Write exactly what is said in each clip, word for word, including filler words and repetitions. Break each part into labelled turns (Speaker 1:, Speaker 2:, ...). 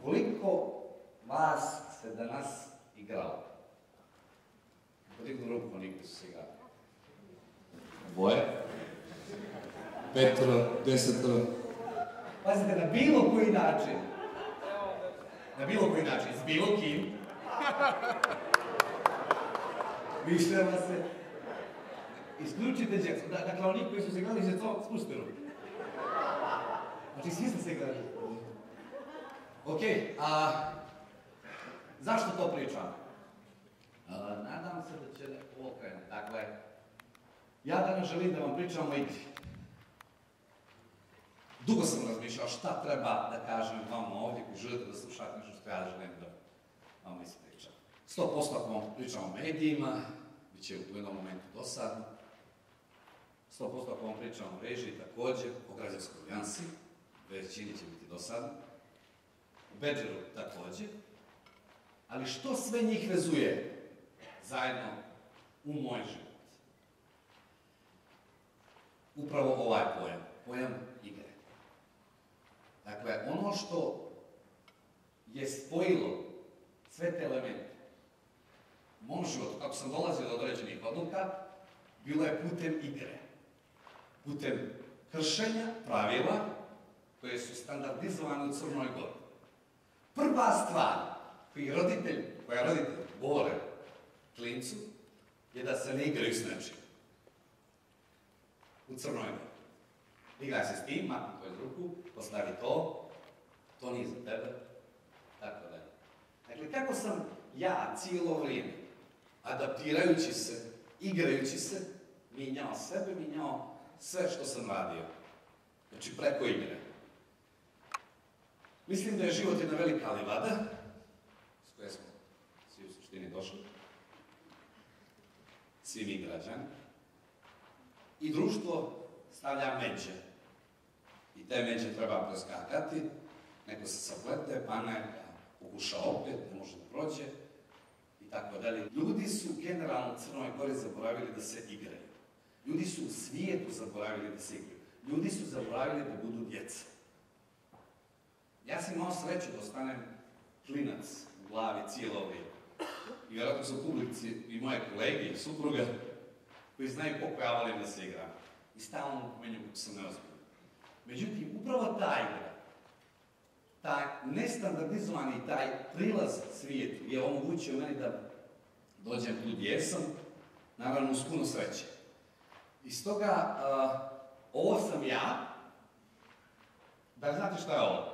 Speaker 1: Koliko vas se danas igralo? Podignu ruku oni koji su se igrali. Dvoje? Petro, desetoro? Pazite, na bilo koji način. Na bilo koji način, s bilo kim. Više vas se... Isključite džeksu. Dakle, oni koji su se igrali, će to spustite ruku. Znači, svi ste se igrali. Ok, a... Zašto to pričam? Nadam se da će neko ovo krenuti. Dakle, ja danas želim da vam pričam o igri. Dugo sam razmišljao šta treba da kažem vama ovdje koji želite da slušate nešto što ja želim da vam ispričam. sto posto ako vam pričam o medijima, bit će u jednom momentu dosadno. sto posto ako vam pričam o režiji također, o građanskoj alijansi, većini će biti dosadno. U Bedžeru također. Ali što sve njih vezuje zajedno u moj život? Upravo ovaj pojam, pojam igre. Dakle, ono što je spojilo sve te elemente u mom životu, kako sam dolazio do određenih odluka, bilo je putem igre. Putem kršenja pravila koje su standardizovane u Crnoj Gori. Prva stvar koji roditelj, koja roditelj govore klincu, je da se ne igraju s nečim. U Crnoj Gori. Igraj se s tim, makni to iz ruku, postavi to, to nije za tebe, tako dalje. Dakle, kako sam ja cijelo vrijeme, adaptirajući se, igrajući se, minjao sebe, minjao sve što sam radio. Znači, preko igre. Mislim da je život jedna velika livada, s koje smo svi u suštini došli, svi mi građani, i društvo stavlja međe. I te međe treba preskakati, neko se saplete, pa ne, pokuša opet, ne može da prođe, i tako dalje. Ljudi su generalno u Crnoj Gori zaboravili da se igraju. Ljudi su u svijetu zaboravili da se igraju. Ljudi su zaboravili da budu djeca. Ja sam imao sreću da ostanem klinac u glavi cijelo vrijeme. I vjerojatno su u publici i moje kolege i supruga koji znaju koliko ja volim da se igram. I stalno pomenju kako sam neozbiljan. Međutim, upravo ta igra, taj nestandardizovani, taj prilaz svijetu je omogućio meni da dođem tu gdje sam, naravno uz puno sreće. I stoga, uh, ovo sam ja. Da li znate šta je ovo?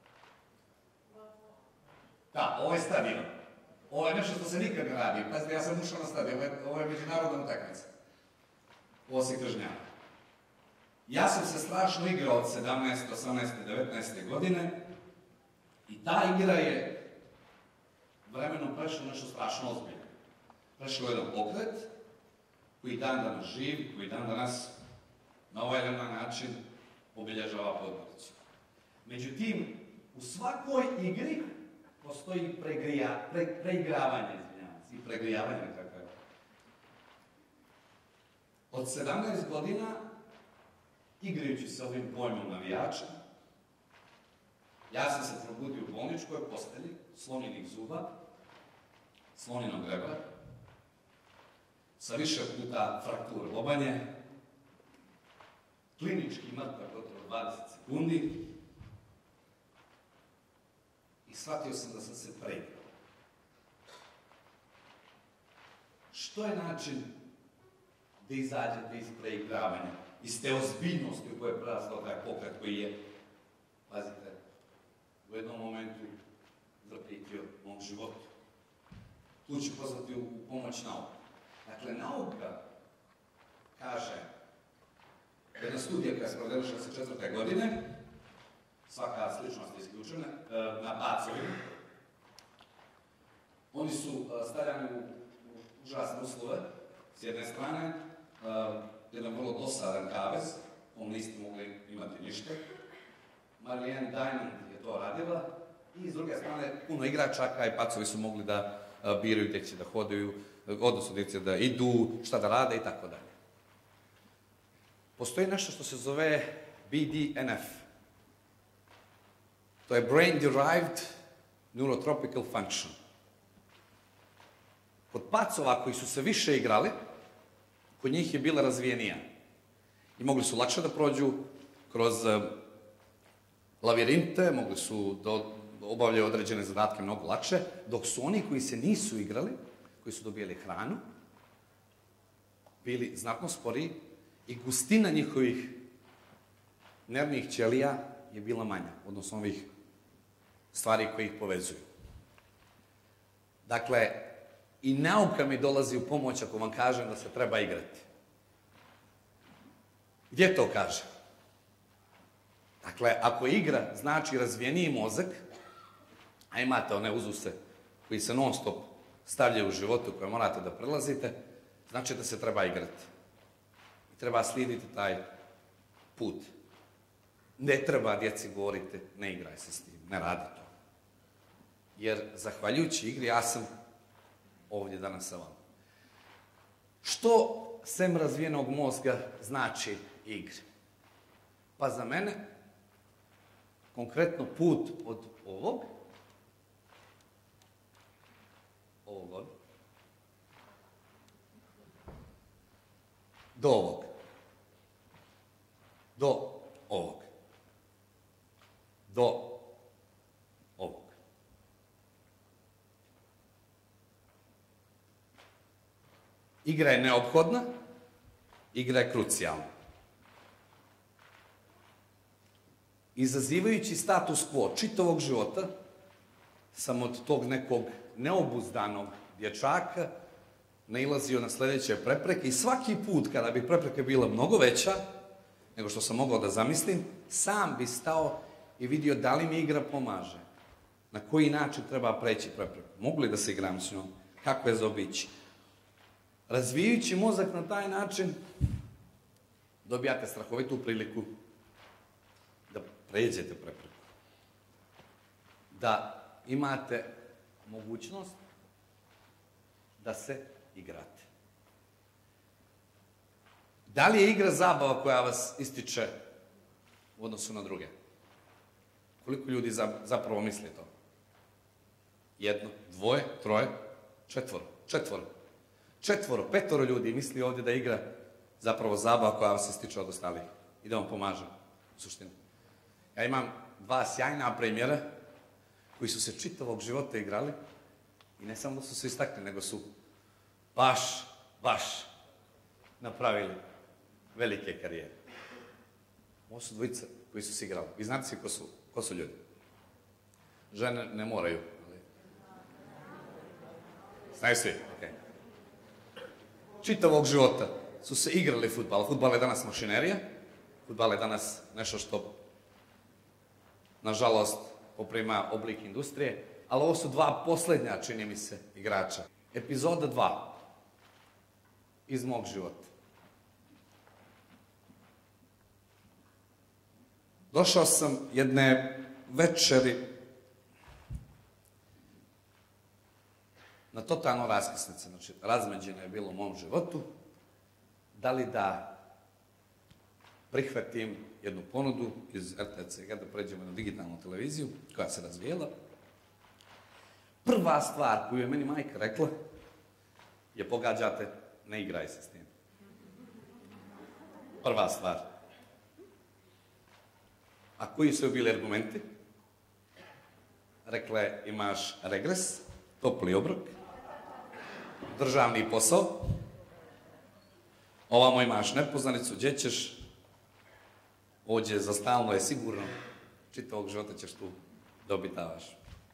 Speaker 1: Da, ovo je stadion. Ovo je nešto što se nikad ne radi. Pazite, ja sam ušao na stadion, ovo je, ovo je međunarodna utakmica. Ovo se kažnjava. Ja sam se strašno igrao od sedamnaeste, osamnaeste, devetnaeste godine i ta igra je vremenom prešla nešto strašno ozbiljno. Prešlo je jedan pokret koji dan danas živ, koji dan danas na ovaj ili onaj način obilježava podmornicu. Međutim, u svakoj igri postoji pregrija, pre, preigravanje, izvinjavam se, i pregrijavanje, tako je. Od sedamnaest godina, igrajući se ovim pojmom navijača, ja sam se probudio u bolničkoj postelji, slomljenih zuba, sloninog rebra, sa više puta frakture lobanje, klinički mrtav gotovo dvadeset sekundi, i shvatio sam da sam se preigrao. Što je način da izađete iz preigravanja, iz te ozbiljnosti u kojoj je prerastao taj pokret koji je, pazite, u jednom momentu zaprijetio mom životu. Tu ću pozvati u pomoć nauku. Dakle, nauka kaže, jedna studija koja je sprovedena šezdeset četvrte godine, svaka sličnost je isključena, na pacovima. Oni su stavljani u užasne uslove, s jedne strane, jedan vrlo dosadan kavez, on niste mogli imati ništa. Marianne Diamond je to radila i s druge strane puno igračaka i pacovi su mogli da biraju gdje će da hodaju, odnosno gdje će da idu, šta da rade i tako dalje. Postoji nešto što se zove B D N F. To je Brain Derived neurotropical function. Kod pacova koji su se više igrali, kod njih je bila razvijenija. I mogli su lakše da prođu kroz lavirinte, mogli su da obavljaju određene zadatke mnogo lakše, dok su oni koji se nisu igrali, koji su dobijali hranu, bili znatno sporiji i gustina njihovih nervnih ćelija je bila manja, odnosno ovih stvari koje ih povezuju. Dakle, i nauka mi dolazi u pomoć ako vam kažem da se treba igrati. Gdje to kaže? Dakle, ako igra znači razvijeniji mozak, a imate one uzuse koji se non stop stavljaju u životu koje morate da prelazite, znači da se treba igrati. I treba slijediti taj put. Ne treba djeci govoriti, ne igraj se s tim, ne radi to. Jer, zahvaljujući igri, ja sam ovdje danas sa vama. Što sem razvijenog mozga znači igri? Pa za mene, konkretno put od ovog, ovog ovdje, do ovog, do ovog, do ovog. Igra je neophodna, igra je krucijalna. Izazivajući status quo čitavog života, sam od tog nekog neobuzdanog dječaka nailazio na sljedeće prepreke i svaki put kada bi prepreka bila mnogo veća nego što sam mogao da zamislim, sam bi stao i vidio da li mi igra pomaže. Na koji način treba preći prepreku. Mogu li da se igram s njom? Kako je zaobići? Razvijajući mozak na taj način, dobijate strahovitu priliku da pređete prepreku. Da imate mogućnost da se igrate. Da li je igra zabava koja vas ističe u odnosu na druge? Koliko ljudi zapravo misli to? Jedno, dvoje, troje, četvoro, četvoro. Četvoro, petoro ljudi misli ovdje da igra zapravo zabava koja vas ističe od ostalih i da vam pomaže u suštini. Ja imam dva sjajna primjera koji su se čitavog života igrali i ne samo da su se istakli, nego su baš, baš napravili velike karijere. Ovo su dvojica koji su se igrali. Vi znate svi ko su, ko su ljudi. Žene ne moraju. Ali... Znaju svi? Okay. Čitavog života su se igrali fudbal. Fudbal je danas mašinerija. Fudbal je danas nešto što, nažalost, poprima oblik industrije. Ali ovo su dva posljednja, čini mi se, igrača. Epizoda dva iz mog života. Došao sam jedne večeri na totalno raskrsnice, znači razmeđeno je bilo u mom životu, da li da prihvatim jednu ponudu iz er te ce ge da pređemo na digitalnu televiziju koja se razvijela. Prva stvar koju je meni majka rekla je pogađate, ne igraj se s tim. Prva stvar. A koji su bili argumenti? Rekla imaš regres, topli obrok, državni posao, ovamo imaš nepoznanicu, gdje ćeš, ovdje za stalno je sigurno, čitavog života ćeš tu da obitavaš.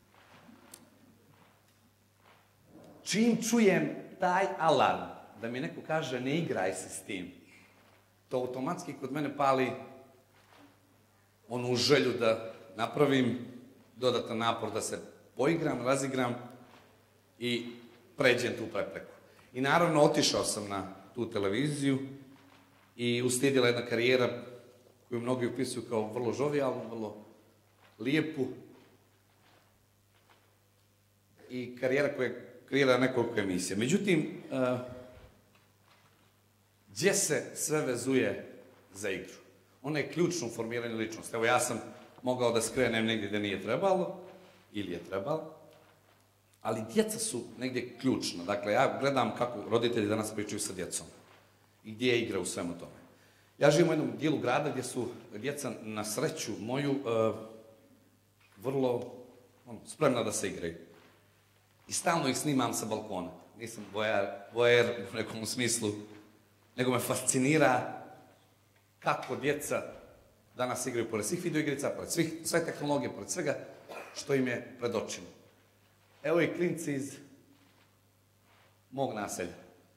Speaker 1: Čim čujem taj alarm, da mi neko kaže ne igraj se s tim, to automatski kod mene pali onu želju da napravim dodatan napor, da se poigram, razigram i pređem tu prepreku. I naravno otišao sam na tu televiziju i uslijedila jedna karijera koju mnogi upisuju kao vrlo žovijalnu, vrlo lijepu i karijera koja je kreirala nekoliko emisija. Međutim, uh, gdje se sve vezuje za igru? Ona je ključno u formiranju ličnosti. Evo, ja sam mogao da skrenem negdje gdje nije trebalo ili je trebala, ali djeca su negdje ključna. Dakle, ja gledam kako roditelji danas pričaju sa djecom i gdje je igra u svemu tome. Ja živim u jednom dijelu grada gdje su djeca na sreću moju uh, vrlo ono, spremna da se igraju. I stalno ih snimam sa balkona. Nisam vojer, vojer u nekom smislu, nego me fascinira kako djeca danas igraju pored svih videoigrica, pored svih, sve tehnologije, pored svega što im je pred očima. Evo i klinci iz mog naselja.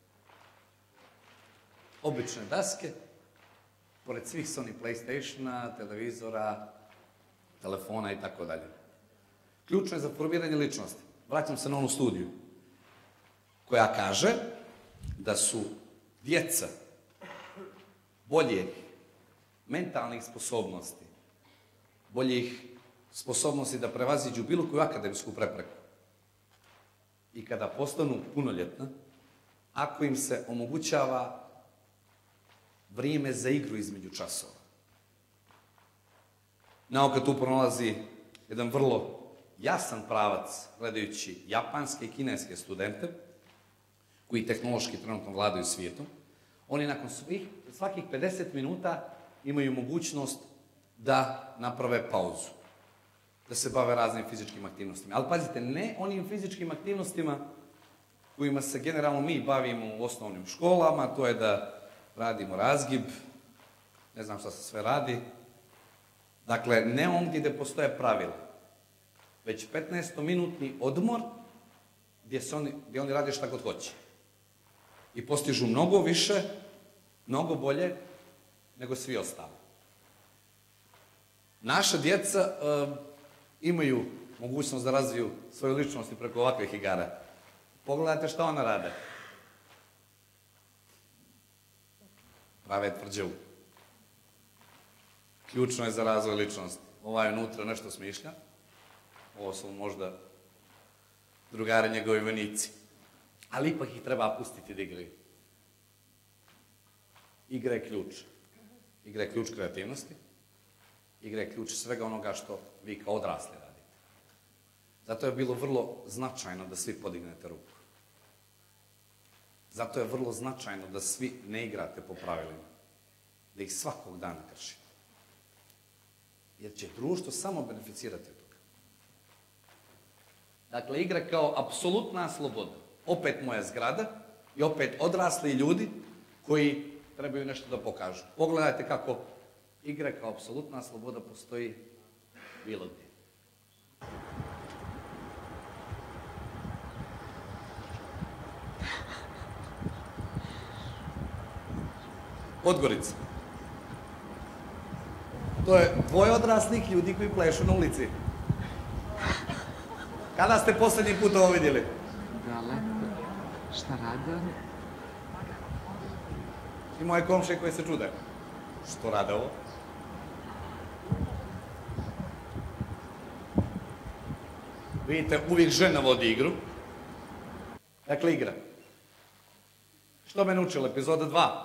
Speaker 1: Obične daske, pored svih Sony PlayStationa, televizora, telefona i tako dalje. Ključno je za formiranje ličnosti. Vraćam se na onu studiju koja kaže da su djeca boljih mentalnih sposobnosti, boljih sposobnosti da prevaziđu bilo koju akademsku prepreku. I kada postanu punoljetna, ako im se omogućava vrijeme za igru između časova. Nauka tu pronalazi jedan vrlo jasan pravac gledajući japanske i kineske studente koji tehnološki trenutno vladaju svijetom. Oni nakon svih, svakih pedeset minuta imaju mogućnost da naprave pauzu, da se bave raznim fizičkim aktivnostima. Ali pazite, ne onim fizičkim aktivnostima kojima se generalno mi bavimo u osnovnim školama, to je da radimo razgib, ne znam šta se sve radi. Dakle, ne ondje gdje postoje pravila, već petnaestominutni odmor gdje, se oni, gdje oni rade šta god hoće. I postižu mnogo više, mnogo bolje nego svi ostali. Naša djeca uh, imaju mogućnost da razviju svoju ličnost preko ovakvih igara. Pogledajte šta ona rade. Prave tvrđavu. Ključno je za razvoj ličnosti. Ovaj unutra nešto smišlja. Ovo su možda drugari njegovi vojnici. Ali ipak ih treba pustiti da igraju. Igra je ključ. Igra je ključ kreativnosti. Igra je ključ svega onoga što vi kao odrasli radite. Zato je bilo vrlo značajno da svi podignete ruku. Zato je vrlo značajno da svi ne igrate po pravilima. Da ih svakog dana kršite. Jer će društvo samo beneficirati od toga. Dakle, igra kao apsolutna sloboda. Opet moja zgrada i opet odrasli ljudi koji trebaju nešto da pokažu. Pogledajte kako igra kao apsolutna sloboda postoji bilo gdje. Podgorica. To je dvoje odraslih ljudi koji plešu na ulici. Kada ste posljednji put ovo vidjeli?
Speaker 2: Daleko. Šta rade oni?
Speaker 1: I moje komšije koje se čude. Što rade ovo? Vidite, uvijek žena vodi igru. Dakle, igra. Što me naučila? Epizoda dva.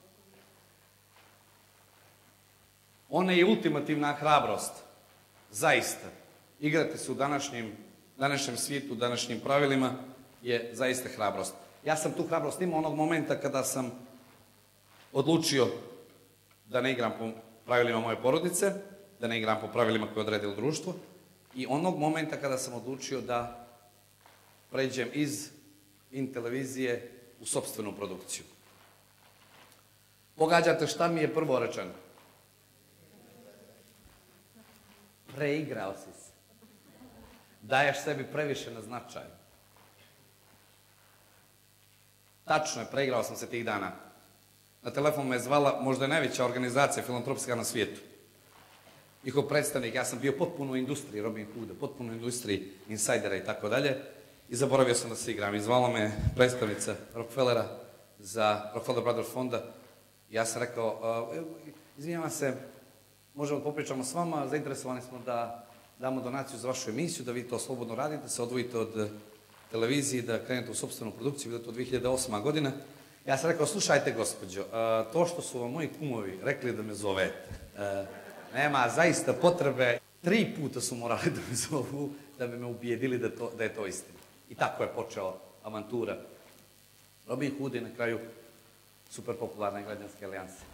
Speaker 1: Ona je ultimativna hrabrost. Zaista. Igrati se u današnjem, današnjem svijetu, današnjim pravilima je zaista hrabrost. Ja sam tu hrabrost imao onog momenta kada sam odlučio da ne igram po pravilima moje porodice, da ne igram po pravilima koje je odredilo društvo i onog momenta kada sam odlučio da pređem iz in televizije u sopstvenu produkciju. Pogađate šta mi je prvo rečeno? Preigrao si se. Daješ sebi previše na značaju. Tačno je, preigrao sam se tih dana. Na telefon me je zvala možda je najveća organizacija filantropska na svijetu. Njihov predstavnik, ja sam bio potpuno u industriji Robin Hooda, potpuno u industriji insajdera i tako dalje. I zaboravio sam da se igram. I zvala me predstavnica Rockefellera za Rockefeller Brothers fonda. Ja sam rekao, uh, izvinjavam se, možemo popričamo s vama, zainteresovani smo da damo donaciju za vašu emisiju, da vi to slobodno radite, da se odvojite od televizije, da krenete u sopstvenu produkciju, bilo je to dvije hiljade osma godina. Ja sam rekao, slušajte gospođo, to što su vam moji kumovi rekli da me zovete, nema zaista potrebe. Tri puta su morali da me zovu, da bi me ubijedili da je to istina. I tako je počeo avantura Robin Hood i na kraju super popularne građanske alijanse.